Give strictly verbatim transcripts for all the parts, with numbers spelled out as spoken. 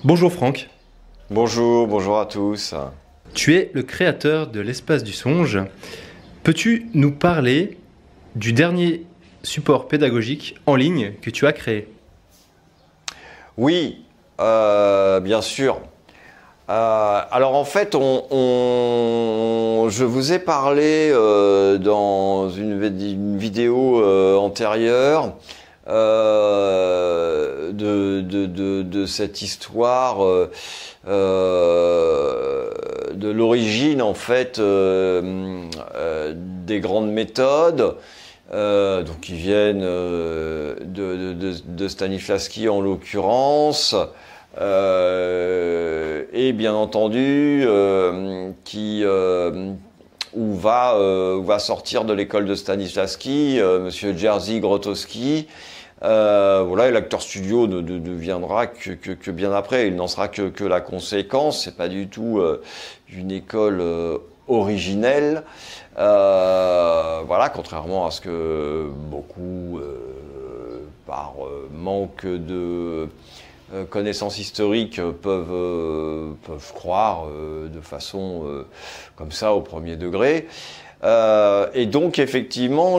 Bonjour Franck, Bonjour, bonjour à tous. tu es le créateur de l'Espace du Songe. Peux-tu nous parler du dernier support pédagogique en ligne que tu as créé? Oui, euh, bien sûr. Euh, alors en fait, on, on- je vous ai parlé euh, dans une, vid- une vidéo euh, antérieure euh, de, de, de, de cette histoire euh, euh, de l'origine en fait euh, euh, des grandes méthodes. Euh, donc qui viennent euh, de, de, de, de Stanislavski en l'occurrence, euh, et bien entendu euh, qui euh, où va euh, où va sortir de l'école de Stanislavski euh, Monsieur Jerzy Grotowski. Euh, voilà, et l'acteur studio ne, ne, ne viendra que, que, que bien après. Il n'en sera que, que la conséquence. C'est pas du tout euh, une école euh, originelle. Euh, voilà, contrairement à ce que beaucoup, euh, par euh, manque de euh, connaissances historiques, peuvent, euh, peuvent croire euh, de façon euh, comme ça au premier degré. Euh, et donc effectivement,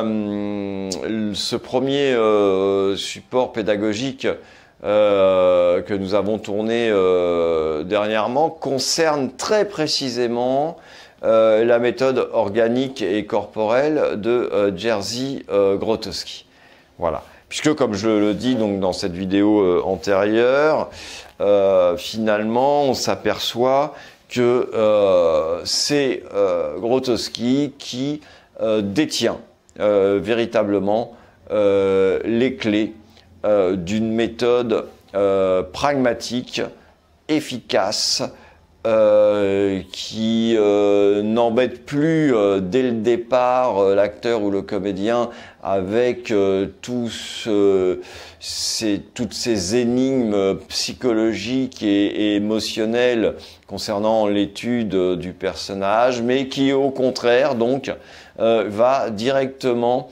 le, euh, ce premier euh, support pédagogique euh, que nous avons tourné euh, dernièrement concerne très précisément euh, la méthode organique et corporelle de euh, Jerzy euh, Grotowski. Voilà. Puisque, comme je le dis donc dans cette vidéo euh, antérieure, euh, finalement, on s'aperçoit que euh, c'est euh, Grotowski qui euh, détient euh, véritablement euh, les clés euh, d'une méthode euh, pragmatique, efficace, euh, qui euh, n'embête plus euh, dès le départ euh, l'acteur ou le comédien avec euh, tous, euh, ces, toutes ces énigmes psychologiques et, et émotionnelles concernant l'étude euh, du personnage, mais qui au contraire donc euh, va directement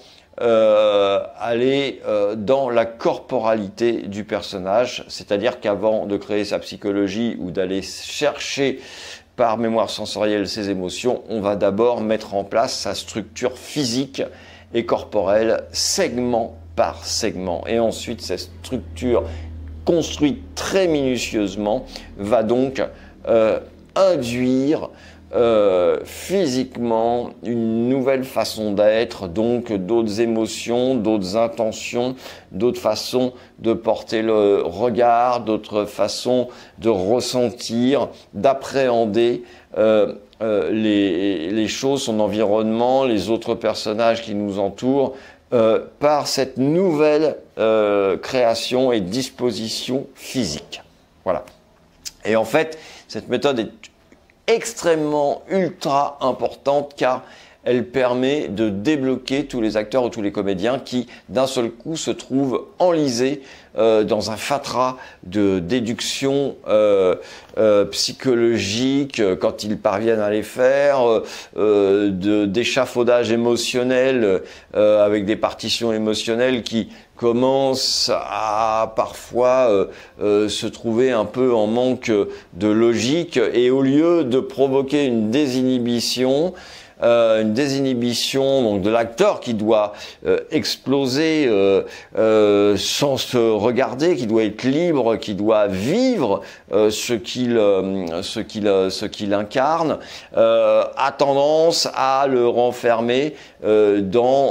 Euh, aller euh, dans la corporalité du personnage, c'est-à-dire qu'avant de créer sa psychologie ou d'aller chercher par mémoire sensorielle ses émotions, on va d'abord mettre en place sa structure physique et corporelle, segment par segment. Et ensuite, cette structure construite très minutieusement va donc euh, induire Euh, physiquement une nouvelle façon d'être, donc d'autres émotions, d'autres intentions, d'autres façons de porter le regard, d'autres façons de ressentir, d'appréhender euh, euh, les, les choses, son environnement, les autres personnages qui nous entourent, euh, par cette nouvelle euh, création et disposition physique. Voilà. Et en fait, cette méthode est extrêmement ultra importante car elle permet de débloquer tous les acteurs ou tous les comédiens qui d'un seul coup se trouvent enlisés euh, dans un fatras de déduction euh, euh, psychologique euh, quand ils parviennent à les faire, euh, de, d'échafaudage émotionnel euh, avec des partitions émotionnelles qui commence à parfois euh, euh, se trouver un peu en manque de logique, et au lieu de provoquer une désinhibition, euh, une désinhibition donc de l'acteur qui doit euh, exploser euh, euh, sans se regarder, qui doit être libre, qui doit vivre euh, ce qu'il euh, ce qu'il euh, ce qu'il incarne, euh, a tendance à le renfermer euh, dans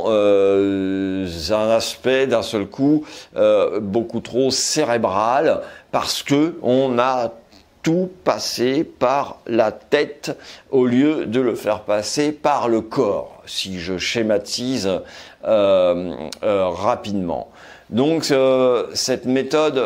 euh, un aspect d'un seul coup euh, beaucoup trop cérébral, parce que on a tout passer par la tête au lieu de le faire passer par le corps, si je schématise euh, euh, rapidement. Donc euh, cette méthode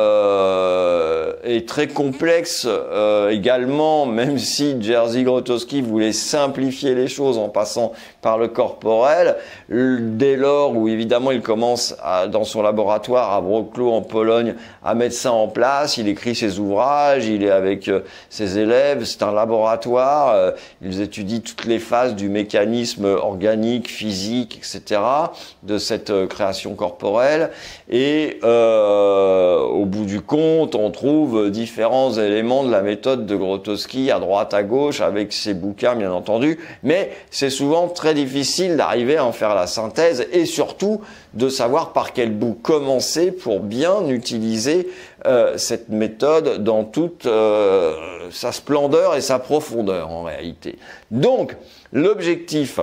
euh, est très complexe euh, également, même si Jerzy Grotowski voulait simplifier les choses en passant par le corporel. Dès lors où évidemment il commence à, dans son laboratoire à Wrocław en Pologne à mettre ça en place, il écrit ses ouvrages, il est avec euh, ses élèves, c'est un laboratoire, euh, ils étudient toutes les phases du mécanisme organique, physique, et cetera de cette euh, création corporelle. Et euh, au bout du compte, on trouve euh, différents éléments de la méthode de Grotowski à droite, à gauche, avec ses bouquins bien entendu, mais c'est souvent très difficile d'arriver à en faire la synthèse et surtout de savoir par quel bout commencer pour bien utiliser euh, cette méthode dans toute euh, sa splendeur et sa profondeur en réalité. Donc, l'objectif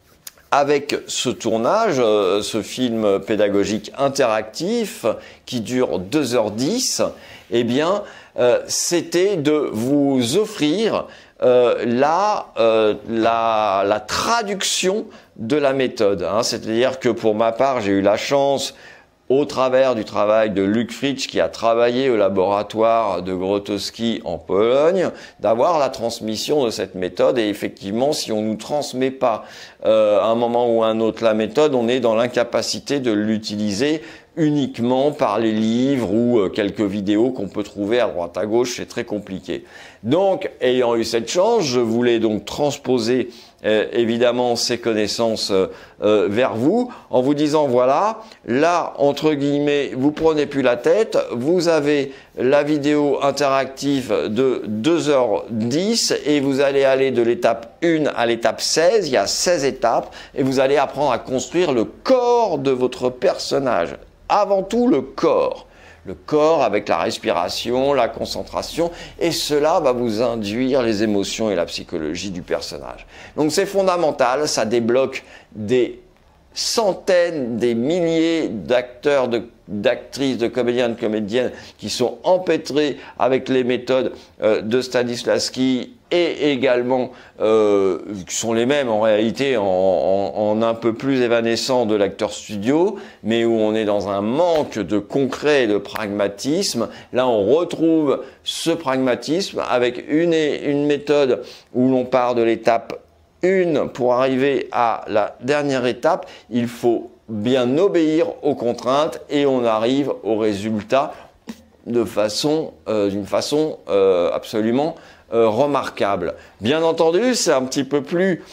avec ce tournage, euh, ce film pédagogique interactif qui dure deux heures dix, eh bien, euh, c'était de vous offrir euh, la, euh, la, la traduction de la méthode. Hein. C'est-à-dire que pour ma part, j'ai eu la chance, au travers du travail de Luc Fritsch, qui a travaillé au laboratoire de Grotowski en Pologne, d'avoir la transmission de cette méthode. Et effectivement, si on ne nous transmet pas euh, à un moment ou à un autre la méthode, on est dans l'incapacité de l'utiliser uniquement par les livres ou euh, quelques vidéos qu'on peut trouver à droite à gauche. C'est très compliqué. Donc, ayant eu cette chance, je voulais donc transposer Euh, évidemment ces connaissances euh, euh, vers vous, en vous disant voilà, là entre guillemets, vous prenez plus la tête, vous avez la vidéo interactive de deux heures dix et vous allez aller de l'étape un à l'étape seize, il y a seize étapes et vous allez apprendre à construire le corps de votre personnage, avant tout le corps. Le corps avec la respiration, la concentration, et cela va vous induire les émotions et la psychologie du personnage. Donc c'est fondamental, ça débloque des centaines, des milliers d'acteurs, de, d'actrices, de comédiens, de comédiennes qui sont empêtrés avec les méthodes euh, de Stanislavski et également euh, qui sont les mêmes en réalité en, en, en un peu plus évanescent de l'acteur studio, mais où on est dans un manque de concret et de pragmatisme. Là, on retrouve ce pragmatisme avec une, une méthode où l'on part de l'étape un pour arriver à la dernière étape. Il faut bien obéir aux contraintes et on arrive au résultat de façon, euh, d'une façon euh, absolument Euh, remarquable. Bien entendu, c'est un petit peu plus,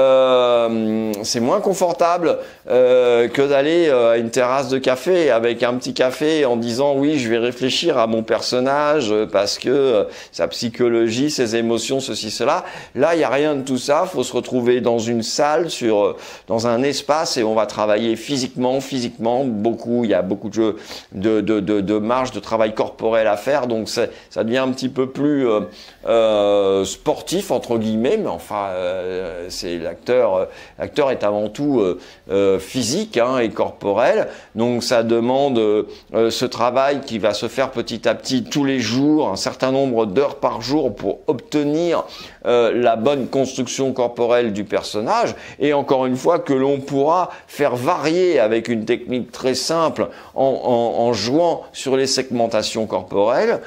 euh, c'est moins confortable euh, que d'aller euh, à une terrasse de café avec un petit café en disant oui, je vais réfléchir à mon personnage parce que euh, sa psychologie, ses émotions, ceci, cela. Là, il n'y a rien de tout ça. Il faut se retrouver dans une salle, sur, euh, dans un espace et on va travailler physiquement, physiquement. Beaucoup, il y a beaucoup de jeux de, de, de, de marge de travail corporel à faire. Donc, ça devient un petit peu plus euh, euh, Euh, sportif entre guillemets, mais enfin euh, c'est l'acteur euh, l'acteur est avant tout euh, euh, physique hein, et corporel, donc ça demande euh, ce travail qui va se faire petit à petit tous les jours, un certain nombre d'heures par jour pour obtenir euh, la bonne construction corporelle du personnage, et encore une fois que l'on pourra faire varier avec une technique très simple en, en, en jouant sur les segmentations corporelles.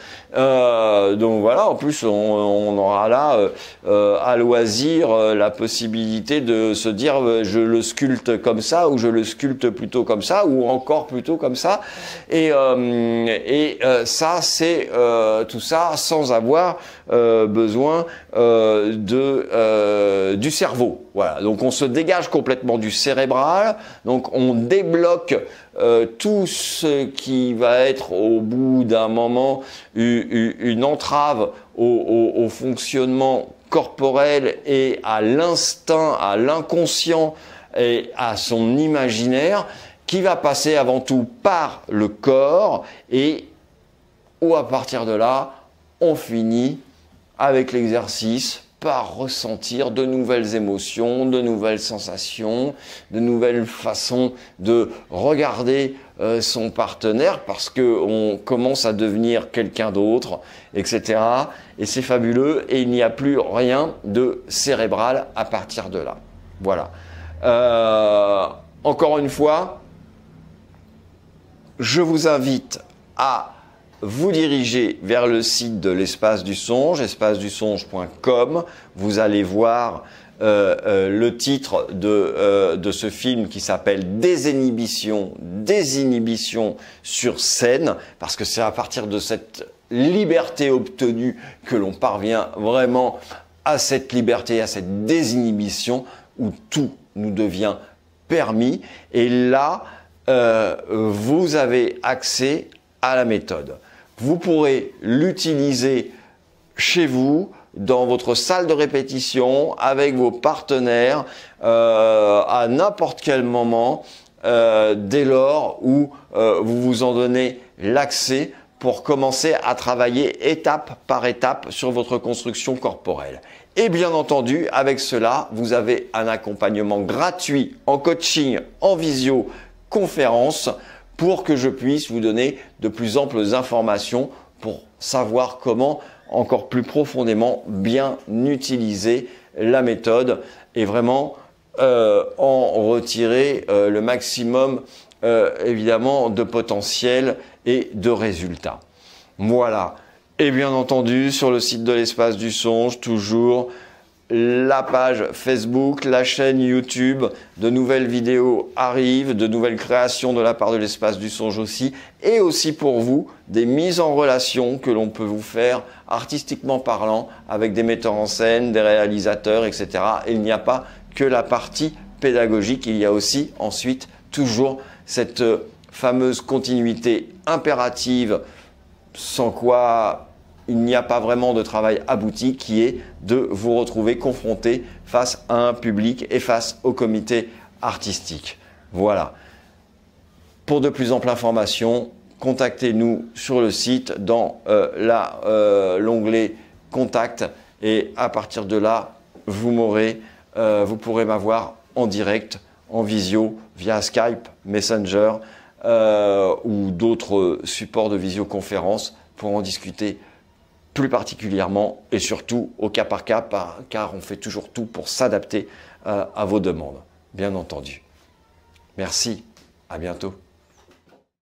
Euh, donc voilà, en plus on, on aura là euh, euh, à loisir euh, la possibilité de se dire euh, je le sculpte comme ça ou je le sculpte plutôt comme ça ou encore plutôt comme ça, et, euh, et euh, ça c'est euh, tout ça sans avoir euh, besoin euh, de, euh, du cerveau. Voilà, donc on se dégage complètement du cérébral, donc on débloque euh, tout ce qui va être au bout d'un moment une, une entrave au, au, au fonctionnement corporel et à l'instinct, à l'inconscient et à son imaginaire, qui va passer avant tout par le corps, et où à partir de là, on finit avec l'exercice par ressentir de nouvelles émotions, de nouvelles sensations, de nouvelles façons de regarder euh, son partenaire, parce qu'on commence à devenir quelqu'un d'autre, et cetera. Et c'est fabuleux, et il n'y a plus rien de cérébral à partir de là. Voilà. Euh, encore une fois, je vous invite à vous dirigez vers le site de l'Espace du Songe, espace du songe point com. Vous allez voir euh, euh, le titre de, euh, de ce film qui s'appelle Désinhibition, Désinhibition sur scène, parce que c'est à partir de cette liberté obtenue que l'on parvient vraiment à cette liberté, à cette désinhibition où tout nous devient permis. Et là, euh, vous avez accès à la méthode. vous pourrez l'utiliser chez vous, dans votre salle de répétition, avec vos partenaires, euh, à n'importe quel moment, euh, dès lors où euh, vous vous en donnez l'accès pour commencer à travailler étape par étape sur votre construction corporelle. Et bien entendu, avec cela, vous avez un accompagnement gratuit en coaching, en visioconférence, pour que je puisse vous donner de plus amples informations pour savoir comment encore plus profondément bien utiliser la méthode et vraiment euh, en retirer euh, le maximum euh, évidemment de potentiel et de résultats. Voilà. Et bien entendu, sur le site de l'Espace du Songe, toujours la page Facebook, la chaîne YouTube, de nouvelles vidéos arrivent, de nouvelles créations de la part de l'Espace du Songe aussi, et aussi pour vous, des mises en relation que l'on peut vous faire artistiquement parlant avec des metteurs en scène, des réalisateurs, et cetera. Et il n'y a pas que la partie pédagogique, il y a aussi ensuite toujours cette fameuse continuité impérative sans quoi il n'y a pas vraiment de travail abouti, qui est de vous retrouver confronté face à un public et face au comité artistique. Voilà. Pour de plus amples informations, contactez-nous sur le site dans euh, la, euh, l'onglet Contact et à partir de là, vous m'aurez, euh, vous pourrez m'avoir en direct, en visio, via Skype, Messenger euh, ou d'autres supports de visioconférence pour en discuter plus particulièrement et surtout au cas par cas, car on fait toujours tout pour s'adapter euh, à vos demandes, bien entendu. Merci, à bientôt.